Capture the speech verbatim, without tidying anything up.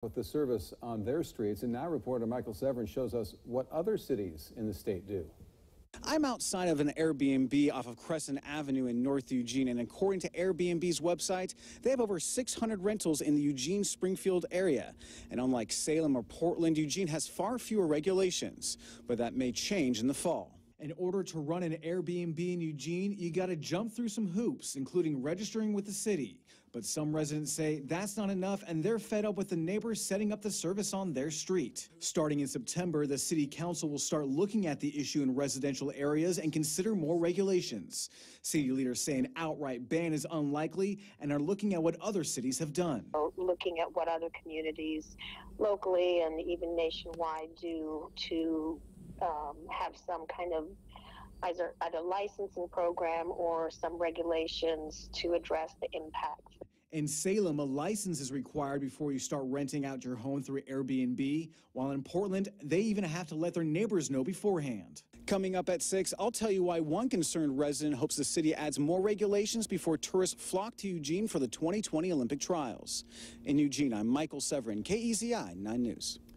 with the service on their streets. And now reporter Michael Severin shows us what other cities in the state do. I'm outside of an Airbnb off of Crescent Avenue in North Eugene, and according to Airbnb's website, they have over six hundred rentals in the Eugene-Springfield area. And unlike Salem or Portland, Eugene has far fewer regulations, but that may change in the fall. In order to run an Airbnb in Eugene, you got to jump through some hoops, including registering with the city. But some residents say that's not enough, and they're fed up with the neighbors setting up the service on their street. Starting in September, the city council will start looking at the issue in residential areas and consider more regulations. City leaders say an outright ban is unlikely and are looking at what other cities have done. Looking at what other communities locally and even nationwide do to Um, have some kind of either, either licensing program or some regulations to address the impacts. In Salem, a license is required before you start renting out your home through Airbnb, while in Portland, they even have to let their neighbors know beforehand. Coming up at six, I'll tell you why one concerned resident hopes the city adds more regulations before tourists flock to Eugene for the twenty twenty Olympic trials. In Eugene, I'm Michael Severin, K E Z I nine News.